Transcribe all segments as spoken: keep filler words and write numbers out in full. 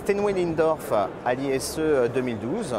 Steinway Lindorf à l'I S E deux mille douze.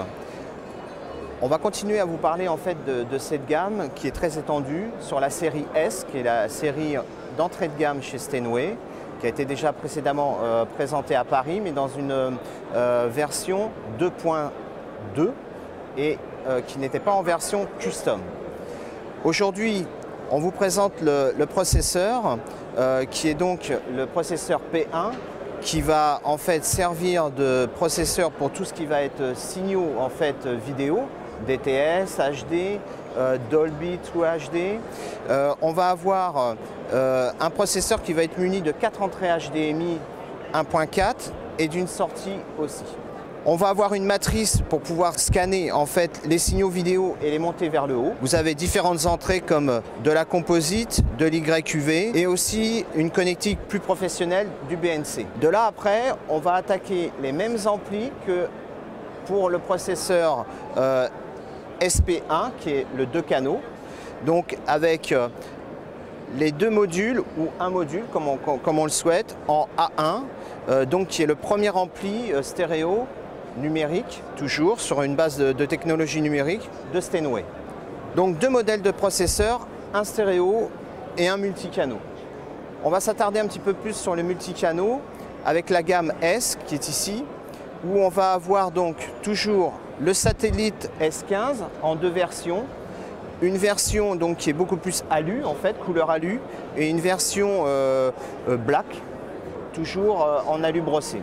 On va continuer à vous parler en fait de, de cette gamme qui est très étendue sur la série S, qui est la série d'entrée de gamme chez Steinway, qui a été déjà précédemment euh, présentée à Paris, mais dans une euh, version deux point deux et euh, qui n'était pas en version custom. Aujourd'hui, on vous présente le, le processeur euh, qui est donc le processeur P un, qui va en fait servir de processeur pour tout ce qui va être signaux en fait vidéo, D T S, H D, euh, Dolby True H D. Euh, on va avoir euh, un processeur qui va être muni de quatre entrées H D M I un point quatre et d'une sortie aussi. On va avoir une matrice pour pouvoir scanner en fait les signaux vidéo et les monter vers le haut. Vous avez différentes entrées comme de la composite, de l'Y Q V et aussi une connectique plus professionnelle du B N C. De là après, on va attaquer les mêmes amplis que pour le processeur euh, S P un qui est le deux canaux. Donc avec euh, les deux modules ou un module comme on, comme on le souhaite en A un, euh, donc qui est le premier ampli euh, stéréo numérique, toujours sur une base de, de technologie numérique de Steinway. Donc deux modèles de processeurs, un stéréo et un multicanaux. On va s'attarder un petit peu plus sur le multicanaux avec la gamme S qui est ici, où on va avoir donc toujours le satellite S quinze en deux versions. Une version donc qui est beaucoup plus alu en fait, couleur alu, et une version euh, euh, black, toujours euh, en alu brossé.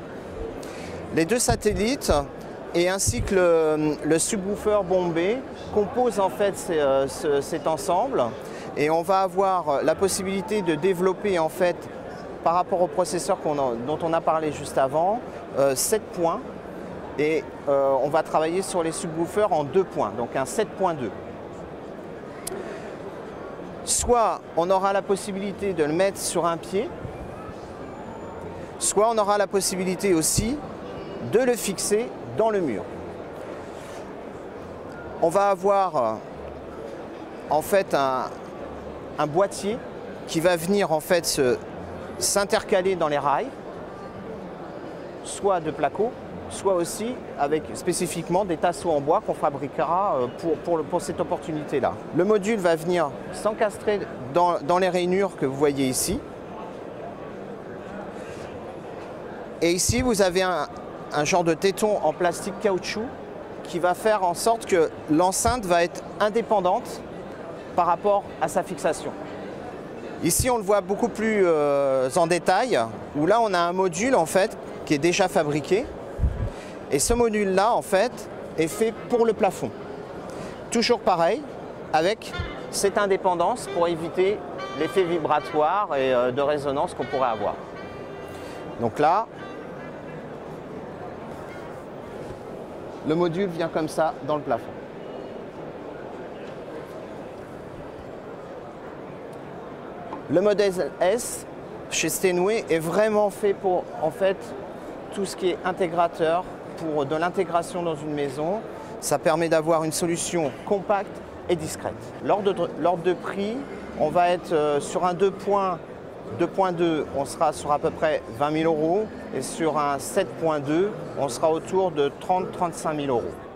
Les deux satellites et ainsi que le, le subwoofer bombé composent en fait ces, euh, ce, cet ensemble, et on va avoir la possibilité de développer en fait par rapport au processeur qu'on a, dont on a parlé juste avant, euh, sept points, et euh, on va travailler sur les subwoofers en deux points, donc un sept point deux. Soit on aura la possibilité de le mettre sur un pied, soit on aura la possibilité aussi de le fixer dans le mur. On va avoir euh, en fait un, un boîtier qui va venir en fait se, s'intercaler dans les rails, soit de placo, soit aussi avec spécifiquement des tasseaux en bois qu'on fabriquera pour, pour, pour cette opportunité-là. Le module va venir s'encastrer dans, dans les rainures que vous voyez ici. Et ici, vous avez un, un genre de téton en plastique caoutchouc qui va faire en sorte que l'enceinte va être indépendante par rapport à sa fixation. Ici, on le voit beaucoup plus euh, en détail, où là, on a un module en fait qui est déjà fabriqué. Et ce module-là, en fait, est fait pour le plafond. Toujours pareil, avec cette indépendance pour éviter l'effet vibratoire et euh, de résonance qu'on pourrait avoir. Donc là, le module vient comme ça dans le plafond. Le modèle S chez Steinway est vraiment fait pour en fait tout ce qui est intégrateur, pour de l'intégration dans une maison. Ça permet d'avoir une solution compacte et discrète. L'ordre de, l'ordre de prix, on va être euh, sur un deux point deux, on sera sur à peu près vingt mille euros, et sur un sept point deux, on sera autour de trente à trente-cinq mille euros.